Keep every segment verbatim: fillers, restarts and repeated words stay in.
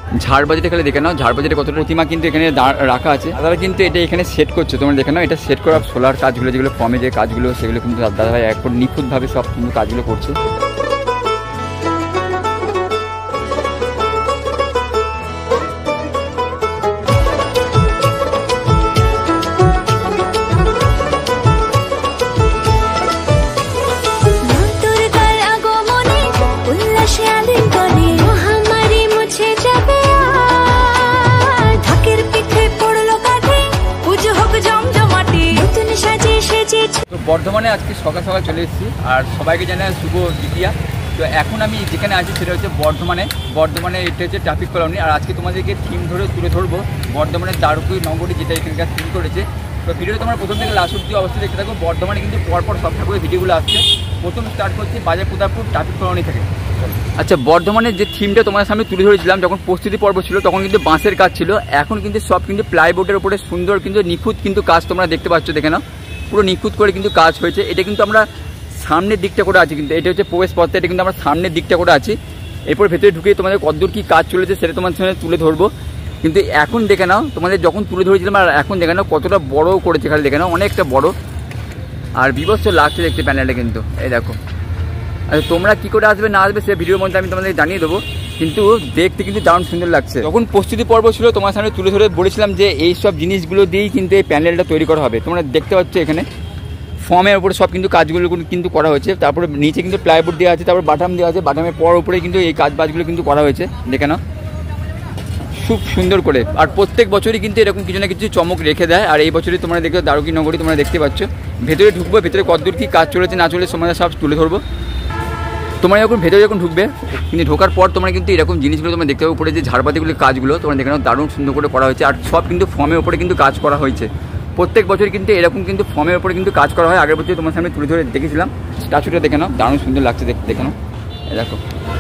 ঝাড়বাজিটা খালি দেখে নাও, ঝাড়বাজিটা কত প্রতিমা কিন্তু এখানে রাখা আছে। দাদারা কিন্তু এটা এখানে সেট করছে, তোমরা দেখে নাও। এটা সেট করা সোলার কাজগুলো, যেগুলো ফর্মে যে কাজগুলো, সেগুলো কিন্তু দাদাভাই একবার নিখুঁতভাবে সব কিন্তু কাজগুলো করছে। তো বর্ধমানে আজকে সকাল সকাল চলে এসেছি, আর সবাইকে জানাই শুভ দ্বিতীয়া। তো এখন আমি যেখানে আছি সেটা হচ্ছে বর্ধমানে। বর্ধমানে এটা হচ্ছে ট্রাফিক কলোনি। আর আজকে তোমাদেরকে থিম ধরে তুলে ধরবো বর্ধমানের দ্বারকী নগরী, যেটা এখানকার থিম করেছে। তো ভিডিওটা তোমরা প্রথম থেকে লাস্ট অব্দি অবশ্যই দেখতে থাকো। বর্ধমানে কিন্তু পরপর সব ঠাকুরের ভিডিওগুলো আসছে। প্রথম স্টার্ট করছি বাজার প্রতাপপুর ট্রাফিক কলোনি থেকে। আচ্ছা, বর্ধমানের যে থিমটা তোমার সামনে তুলে ধরেছিলাম যখন প্রস্তুতি পর্ব ছিল, তখন কিন্তু বাঁশের কাজ ছিল। এখন কিন্তু সব কিন্তু প্লাইবোর্ডের উপরে সুন্দর কিন্তু নিখুঁত কিন্তু কাজ তোমরা দেখতে পাচ্ছ, দেখে নাও। পুরো নিখুঁত করে কিন্তু কাজ হয়েছে। এটা কিন্তু আমরা সামনের দিকটা করে আছি, কিন্তু এটা হচ্ছে প্রবেশ পথটা, এটা কিন্তু আমরা সামনের দিকটা করে আছি। এরপর ভেতরে ঢুকে তোমাদের কতদূর কী কাজ চলেছে সেটা তোমাদের সামনে তুলে ধরবো। কিন্তু এখন দেখে নাও, তোমাদের যখন তুলে ধরেছিলাম আর এখন দেখে নাও কতটা বড় করেছে, খালি দেখে নাও অনেকটা বড়। আর বিভৎস লাগছে দেখতে প্যানেলটা কিন্তু, এই দেখো। আচ্ছা, তোমরা কী করে আসবে না আসবে সে ভিডিওর মধ্যে আমি তোমাদের জানিয়ে দেবো, কিন্তু দেখতে কিন্তু দারুণ সুন্দর লাগছে। যখন প্রস্তুতি পর্ব ছিল তোমার সামনে তুলে ধরে বলেছিলাম যে এই সব জিনিসগুলো দিয়েই কিন্তু এই প্যানেলটা তৈরি করা হবে। তোমরা দেখতে পাচ্ছ এখানে ফর্মের উপরে সব কিন্তু কাজগুলো কিন্তু করা হয়েছে। তারপরে নিচে কিন্তু প্লাইবোর্ড দেওয়া আছে, তারপর বাটাম দেওয়া আছে, বাটামের পর উপরে কিন্তু এই কাজ বাজগুলো কিন্তু করা হয়েছে, দেখে নাও খুব সুন্দর করে। আর প্রত্যেক বছরই কিন্তু এরকম কিছু না কিছু চমক রেখে দেয়। আর এই বছরই তোমরা দেখো দ্বারকী নগরী তোমরা দেখতে পাচ্ছ। ভেতরে ঢুকবো, ভেতরে কতদূর কী কাজ চলেছে না চলেছে তোমাদের সব তুলে ধরবো। তোমরা যখন ভেতরে যখন ঢুকবে, কিন্তু ঢোকার পর তোমরা কিন্তু এরকম জিনিসগুলো তোমরা দেখতে পাবে। উপরে যে ঝাড়বাতিগুলির কাজগুলো তোমরা দেখে নাও দারুণ সুন্দর করে করা হয়েছে। আর সব কিন্তু ফর্মের উপরে কিন্তু কাজ করা হয়েছে। প্রত্যেক বছর কিন্তু এরকম কিন্তু ফর্মের উপরে কিন্তু কাজ করা হয়। আগের বছর তোমার সামনে তুলে ধরে দেখেছিলাম। স্ট্যাচুটা দেখে নাও দারুণ সুন্দর লাগছে দেখতে, দেখে নাও। দেখো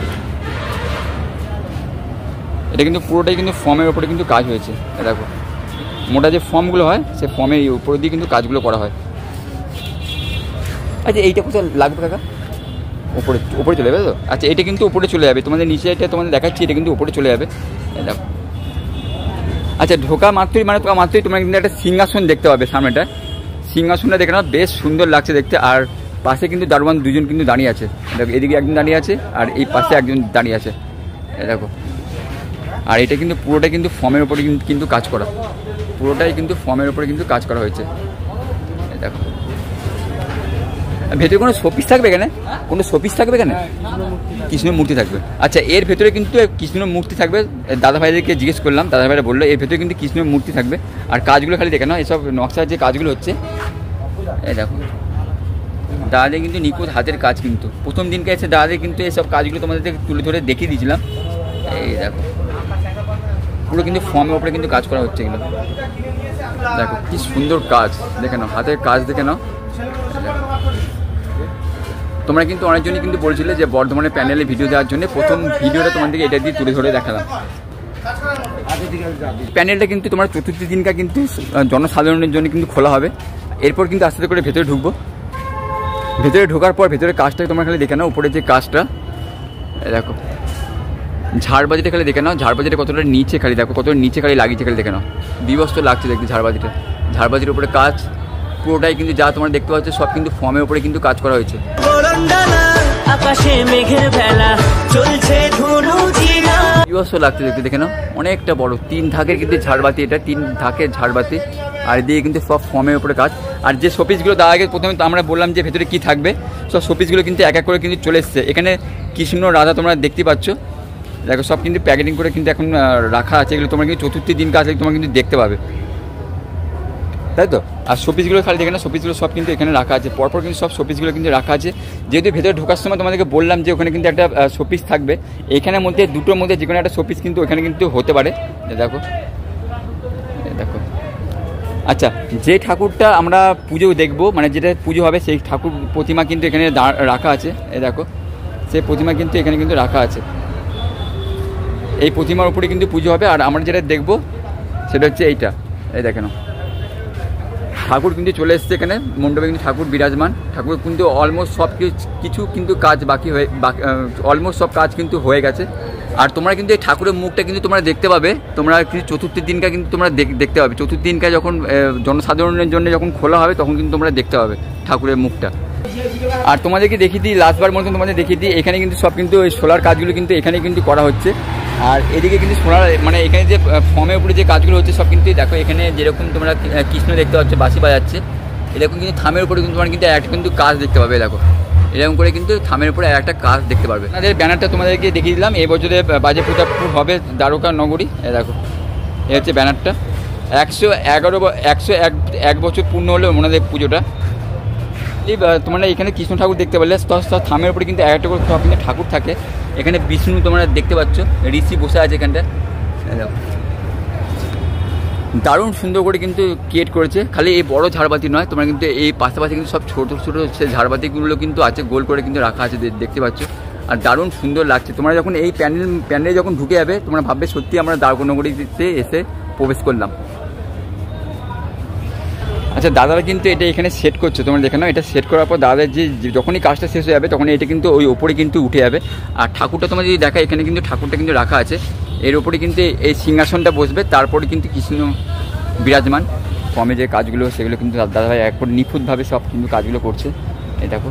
এটা কিন্তু পুরোটাই কিন্তু ফর্মের উপরে কিন্তু কাজ হয়েছে। দেখো মোটা যে ফর্মগুলো হয় সে ফর্মের উপরে দিয়ে কিন্তু কাজগুলো করা হয়। আচ্ছা, এইটা কোথায় লাগবে কাকা? উপরে উপরে চলে যাবে তো? আচ্ছা, এটা কিন্তু উপরে চলে যাবে। তোমাদের নিচে এটা তোমাদের দেখাচ্ছি, এটা কিন্তু উপরে চলে যাবে। দেখো আচ্ছা, ঢোকা মাত্রই মানে ঢোকা মাত্রই তোমরা কিন্তু একটা সিংহাসন দেখতে পাবে সামনেটা। সিংহাসনটা দেখে নাও বেশ সুন্দর লাগছে দেখতে। আর পাশে কিন্তু দারোয়ান দুজন কিন্তু দাঁড়িয়ে আছে। দেখো এদিকে একজন দাঁড়িয়ে আছে আর এই পাশে একজন দাঁড়িয়ে আছে, দেখো। আর এটা কিন্তু পুরোটাই কিন্তু ফর্মের উপরে কিন্তু কাজ করা, পুরোটাই কিন্তু ফর্মের উপরে কিন্তু কাজ করা হয়েছে, দেখো। ভেতরে কোনো শোপিস থাকবে এখানে? কোনো শোপিস থাকবে এখানে? কৃষ্ণের মূর্তি থাকবে। আচ্ছা, এর ভেতরে কিন্তু কৃষ্ণের মূর্তি থাকবে। দাদা ভাইদেরকে জিজ্ঞেস করলাম, দাদা ভাইরা বললো এর ভেতরে কিন্তু কৃষ্ণের মূর্তি থাকবে। আর কাজগুলো খালি দেখে নাও, এসব নকশার যে কাজগুলো হচ্ছে, এই দেখো দাদাদের কিন্তু নিখুঁত হাতের কাজ। কিন্তু প্রথম দিনকে এসে দাদাদের কিন্তু এইসব কাজগুলো তোমাদের তুলে ধরে দেখিয়ে দিয়েছিলাম। এই দেখো পুরো কিন্তু ফর্মের ওপরে কিন্তু কাজ করা হচ্ছে এগুলো। দেখো কি সুন্দর কাজ, দেখে নাও হাতের কাজ, দেখে নাও। তোমরা কিন্তু অনেকজনই কিন্তু বলছিলে যে বর্ধমানের প্যানেলে ভিডিও দেওয়ার জন্য, প্রথম ভিডিওটা তোমাদেরকে এটা দিয়ে তুলে ধরে দেখালাম। প্যানেলটা কিন্তু তোমার চতুর্থ দিনকা কিন্তু জনসাধারণের জন্য কিন্তু খোলা হবে। এরপর কিন্তু আস্তে আস্তে করে ভেতরে ঢুকবো। ভেতরে ঢোকার পর ভেতরে কাজটা তোমরা খালি দেখে নাও, উপরে যে কাজটা দেখো। ঝাড়বাজিটা খালি দেখে নাও, ঝাড়বাজিটা কতটা নিচে খালি দেখো, কতটা নিচে খালি লাগিয়েছে খালি দেখে নাও। বিবস্ত লাগছে দেখতে ঝাড়বাজিটা। ঝাড়বাজির উপরে কাজ পুরোটাই কিন্তু যা তোমরা দেখতে পাচ্ছ সব কিন্তু ফর্মের উপরে কিন্তু কাজ করা হয়েছে। বিবস্ত লাগছে দেখতে, দেখে নাও অনেকটা বড় তিন ধাকের কিন্তু ঝাড়বাতি, এটা তিন ধাকের ঝাড়বাতি। আর দিয়ে কিন্তু সব ফর্মের উপরে কাজ। আর যে শোপিসগুলো তার আগে প্রথমে আমরা বললাম যে ভেতরে কী থাকবে, সব শোপিসগুলো কিন্তু এক এক করে কিন্তু চলে এসছে। এখানে কৃষ্ণ রাধা তোমরা দেখতে পাচ্ছ, দেখো সব কিন্তু প্যাকেটিং করে কিন্তু এখন রাখা আছে। এগুলো তোমরা কিন্তু চতুর্থ দিন কাজ তোমরা কিন্তু দেখতে পাবে, তাই তো। আর শোপিসগুলো খালি দেখে না, শোপিসগুলো সব কিন্তু এখানে রাখা আছে, পরপর কিন্তু সব শোপিসগুলো কিন্তু রাখা আছে। যেহেতু ভেতরে ঢোকার সময় তোমাদেরকে বললাম যে ওখানে কিন্তু একটা শোপিস থাকবে, এখানের মধ্যে দুটোর মধ্যে যে কোনো একটা শোপিস কিন্তু ওখানে কিন্তু হতে পারে। দেখো দেখো আচ্ছা, যে ঠাকুরটা আমরা পুজো দেখবো, মানে যেটা পুজো হবে সেই ঠাকুর প্রতিমা কিন্তু এখানে রাখা আছে। এই দেখো সেই প্রতিমা কিন্তু এখানে কিন্তু রাখা আছে। এই প্রতিমার উপরে কিন্তু পুজো হবে। আর আমরা যেটা দেখবো সেটা হচ্ছে এইটা, এই দেখেন ঠাকুর কিন্তু চলে এসছে এখানে মণ্ডপে, কিন্তু ঠাকুর বিরাজমান। ঠাকুর কিন্তু অলমোস্ট সব কিছু কিন্তু কাজ বাকি হয়ে অলমোস্ট সব কাজ কিন্তু হয়ে গেছে। আর তোমরা কিন্তু এই ঠাকুরের মুখটা কিন্তু তোমরা দেখতে পাবে, তোমরা কিন্তু চতুর্থীর দিনটা কিন্তু তোমরা দেখতে পাবে। চতুর্থ দিনটা যখন জনসাধারণের জন্য যখন খোলা হবে তখন কিন্তু তোমরা দেখতে পাবে ঠাকুরের মুখটা। আর তোমাদেরকে দেখিয়ে দিই, লাস্টবার মতন তোমাদের দেখিয়ে দিই, এখানে কিন্তু সব কিন্তু ওই সোলার কাজগুলো কিন্তু এখানে কিন্তু করা হচ্ছে। আর এদিকে কিন্তু সোলার মানে এখানে যে ফর্মের উপরে যে কাজগুলো হচ্ছে সব কিন্তু দেখো, এখানে যেরকম তোমরা কৃষ্ণ দেখতে পাচ্ছ বাঁশি বাজাচ্ছে, এরকম কিন্তু থামের উপরে কিন্তু তোমরা কিন্তু একটা কিন্তু কাজ দেখতে পাবে। দেখো এরকম করে কিন্তু থামের উপরে একটা কাজ দেখতে পারবে। আমাদের ব্যানারটা তোমাদেরকে দেখিয়ে দিলাম, এই বছরে বাজে প্রতাপপুর হবে দ্বারকা নগরী। এ দেখো এ হচ্ছে ব্যানারটা। একশো এগারো একশো এক এক বছর পূর্ণ হলো ওনাদের পুজোটা। এই তোমরা এখানে কৃষ্ণ ঠাকুর দেখতে পারলে, থামের উপরে কিন্তু একটা করে সব কিন্তু ঠাকুর থাকে। এখানে বিষ্ণু তোমরা দেখতে পাচ্ছ, ঋষি বসে আছে এখানটা। দারুণ সুন্দর করে কিন্তু ক্রিয়েট করেছে। খালি এই বড় ঝাড়বাতি নয়, তোমরা কিন্তু এই পাশাপাশি কিন্তু সব ছোটো ছোটো সে ঝাড়বাতিগুলো কিন্তু আছে, গোল করে কিন্তু রাখা আছে দেখতে পাচ্ছ। আর দারুণ সুন্দর লাগছে। তোমরা যখন এই প্যান্ডেল প্যান্ডেলে যখন ঢুকে যাবে তোমরা ভাববে সত্যি আমরা দ্বারকা নগরীতে এসে প্রবেশ করলাম। আচ্ছা দাদারা কিন্তু এটা এখানে সেট করছে, তোমরা দেখে নাও। এটা সেট করার পর দাদার যে যখনই কাজটা শেষ হয়ে যাবে তখনই এটা কিন্তু ওই ওপরে কিন্তু উঠে যাবে। আর ঠাকুরটা তোমরা যদি দেখা, এখানে কিন্তু ঠাকুরটা কিন্তু রাখা আছে, এর ওপরে কিন্তু এই সিংহাসনটা বসবে। তারপরে কিন্তু কৃষ্ণ বিরাজমান। ফর্মে যে কাজগুলো সেগুলো কিন্তু দাদাভাই একবার নিখুঁতভাবে সব কিন্তু কাজগুলো করছে। এই দেখো,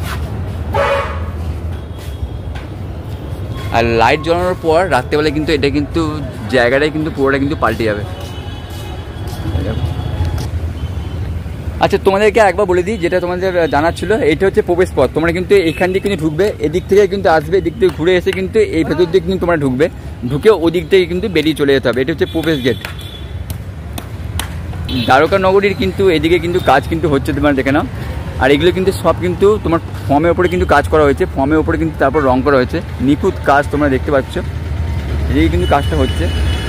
আর লাইট জ্বালানোর পর রাত্রেবেলায় কিন্তু এটা কিন্তু জায়গাটাই কিন্তু পুরোটা কিন্তু পাল্টে যাবে। আচ্ছা তোমাদেরকে একবার বলে দিই, যেটা তোমাদের জানার ছিল, এইটা হচ্ছে প্রবেশ পথ। তোমরা কিন্তু এখান দিয়ে কিন্তু ঢুকবে, এদিক থেকে কিন্তু আসবে, এদিক থেকে ঘুরে এসে কিন্তু এই ভেতর দিয়ে কিন্তু তোমরা ঢুকবে, ঢুকে ওদিক থেকে কিন্তু বেরিয়ে চলে যেতে হবে। এটা হচ্ছে প্রবেশ গেট। দ্বারকা নগরীর কিন্তু এদিকে কিন্তু কাজ কিন্তু হচ্ছে, তোমরা দেখে নাও। আর এগুলো কিন্তু সব কিন্তু তোমার ফর্মের ওপরে কিন্তু কাজ করা হয়েছে, ফর্মের ওপরে কিন্তু তারপর রং করা হয়েছে, নিখুঁত কাজ তোমরা দেখতে পাচ্ছ। এদিকে কিন্তু কাজটা হচ্ছে।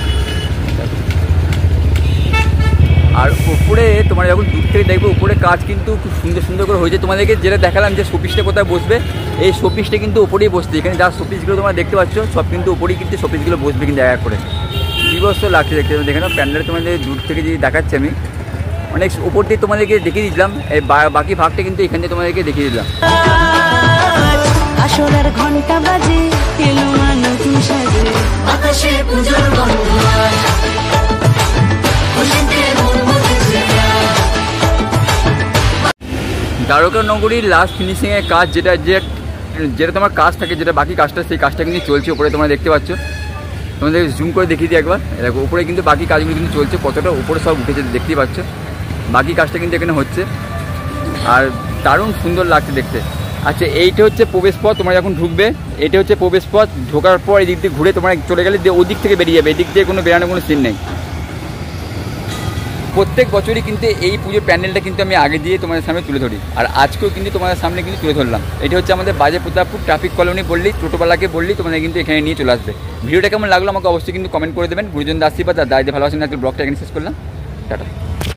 আর উপরে তোমরা যখন দূর থেকে দেখবে উপরে কাজ কিন্তু খুব সুন্দর সুন্দর করে হয়েছে। তোমাদেরকে যেটা দেখালাম যে শোপিসটা কোথায় বসবে, এই শোপিসটা কিন্তু উপরেই বসছে। এখানে যা শোপিসগুলো তোমরা দেখতে পাচ্ছ সব কিন্তু উপরেই কিন্তু শোপিসগুলো বসবে কিন্তু এক করে। বিভৎস লাগছে দেখতে। দেখে নাও প্যান্ডেল তোমাদের দূর থেকে যদি দেখাচ্ছি আমি, অনেক উপর দিয়ে তোমাদেরকে দেখিয়ে দিলাম, এই বাকি ভাগটা কিন্তু এখান থেকে তোমাদেরকে দেখিয়ে দিলাম। আসরের ঘন্টা বাজে এলো নতুন সাজে, আকাশে পূজোর গন্ধ। দ্বারকা নগরীর লাস্ট ফিনিশিংয়ের কাজ যেটা যে যেটা তোমার কাজ থাকে, যেটা বাকি কাজটা, সেই কাজটা কিন্তু চলছে উপরে তোমরা দেখতে পাচ্ছ। তোমাদের জুম করে দেখিয়ে দিই একবার। দেখো উপরে কিন্তু বাকি কাজগুলো কিন্তু চলছে, কতটা উপরে সব উঠেছে দেখতেই পাচ্ছ। বাকি কাজটা কিন্তু এখানে হচ্ছে, আর দারুণ সুন্দর লাগছে দেখতে। আচ্ছা এইটা হচ্ছে প্রবেশ পথ। তোমরা যখন ঢুকবে এটা হচ্ছে প্রবেশ পথ। ঢোকার পর এই দিক দিয়ে ঘুরে তোমরা চলে গেলে ওদিক থেকে বেরিয়ে যাবে, এদিক দিয়ে কোনো বেরানোর কোনো সিন নেই। প্রত্যেক বছরই কিন্তু এই পুজোর প্যান্ডেলটা কিন্তু আমি আগে দিয়ে তোমাদের সামনে তুলে ধরি, আর আজকেও কিন্তু তোমাদের সামনে কিন্তু তুলে ধরলাম। এটা হচ্ছে আমাদের বাজে প্রতাপপুর ট্রাফিক কলোনি বললেই, টোটোপালাকে বললেই তোমাদের কিন্তু এখানে নিয়ে চলে আসবে। ভিডিওটা কেমন লাগলো আমাকে অবশ্যই কিন্তু কমেন্ট করে দেবেন। গুরুজন দাস আশীর্বাদ আর দায়িত্বে ভালোবাসেন। আজকে ব্লগটা এখানে শেষ করলাম। টাটা।